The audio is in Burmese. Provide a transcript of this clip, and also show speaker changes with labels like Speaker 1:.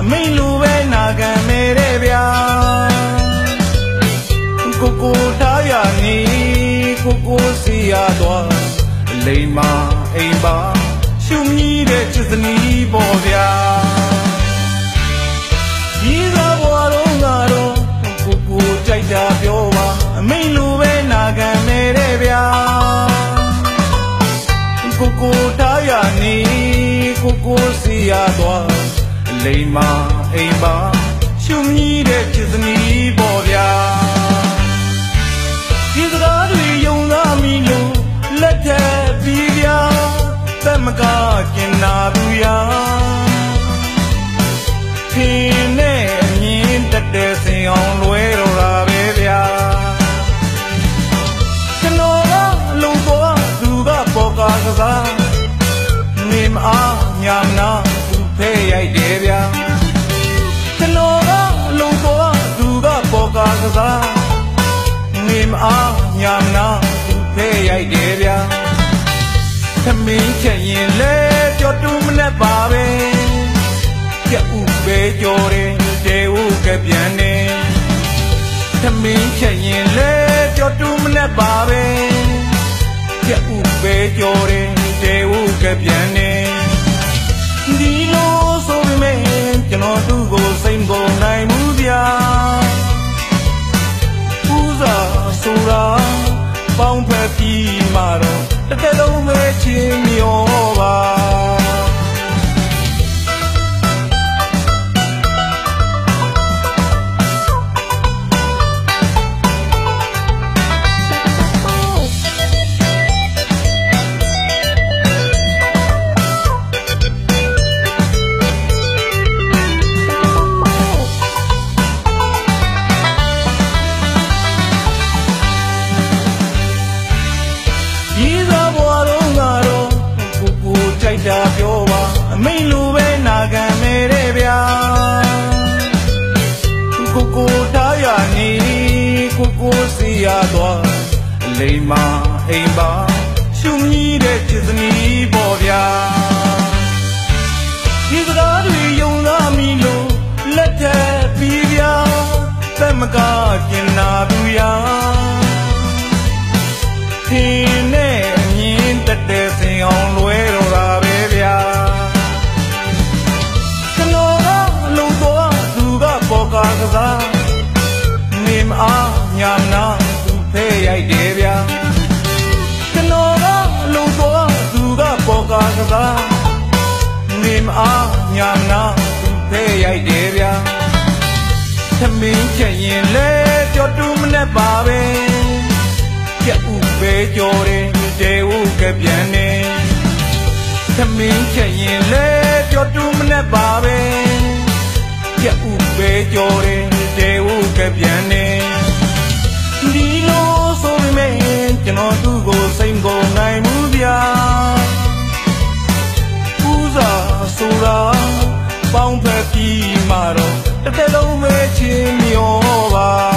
Speaker 1: မိလူပဲနာခံမဲတဲ့ဗျာကိုထားရနေကိုစီရသွားလိမ္မာအိမ်ပါရှုမြည်တဲ့ချစ်စနီးပေါ်ဗျာဒီစားဘွားတော့ငါတော့ကိုကြိုက်တာပြောပါမိလူပဲနာခံမဲတဲ့ဗျာကိုထားရနေကိုစီရသွားလိမ္မာအိမ်ပါရှုမြည်တဲ့ချစ်စနီးပေါ်ဗျာဒီစကားတွေယုံသားမိလို့လက်ထက်ပြီးဗျာသမကကျင်နာသူရာဖင်းနဲ့မြင်တတ်တဲ့စင်အောင်လွဲတော့တာပဲဗျာကျွန်တော်ကအလုံးသွားသူကပေါ်ကားကစားနေမအားညာမနာသူဖဲရိုက်တယ်ဗျာကျွန်တော်ကအလုံးသွားသူကပေါ်ကားကစားနေမအားညာမနာသူဖဲရိုက်တယ်ဗျာသမင်းချက်ရင်လဲကြော်တူးမနဲ့ပါပဲကြက်ဥပဲကြော်တယ်တဲဥကပြန်နေသမင်းချက်ရင်လဲကြော်တူးမနဲ့ပါပဲကြက်ဥပဲကြော်တယ်တဲဥကပြန်နေဒီလိုဆိုပေမဲ့ကျွန်တော်သူ့ကိုစိတ်ကုန်နိုင်မှုဗျာဦးစားဆိုတာပေါင်းဖက်ပြီးမှတော့တစ်သက်လုံးပဲချင်းမျောပါကြပြောပါအမိလူပဲနာခံမဲတဲ့ဗျာကိုထားရနေကိုစီရသွားလိမ္မာအိမ်ပါရှုမြည်တဲ့ချစ်စနီးပေါ်ဗျာဒီစကားတွေယုံသားမိလို့လက်ထက်ပြီးဗျာသမကကျင်နာသူရာခင်းနဲ့မြင်တတ်တဲ့စင်အောင်လွဲတော့တာပဲဗျာကျွန်တော်ကအလုံးသွားသူကပေါ်ကားကစားနေမအားညာမနာသူဖဲရိုက်တယ်ဗျာကျွန်တော်ကအလုံးသွားသူကပေါ်ကားကစားနေမအားညာမနာသူဖဲရိုက်တယ်ဗျာသမင်းချက်ရင်လဲကြော်တူးမနဲ့ပါပဲကြက်ဥပဲကြော်တယ်တဲဥကပြန်နေသမင်းချက်ရင်လဲကြော်တူးမနဲ့ပါပဲကြက်ဥပဲကြော်တယ်တဲဥကပြန်နေဒီလိုဆိုပေမဲ့ကျွန်တော်သူ့ကိုစိတ်ကုန်နိုင်မှုဗျာဦးစားဆိုတာပေါင်းဖက်ပြီးမှတော့တစ်သက်လုံးပဲချင်းမျောပါ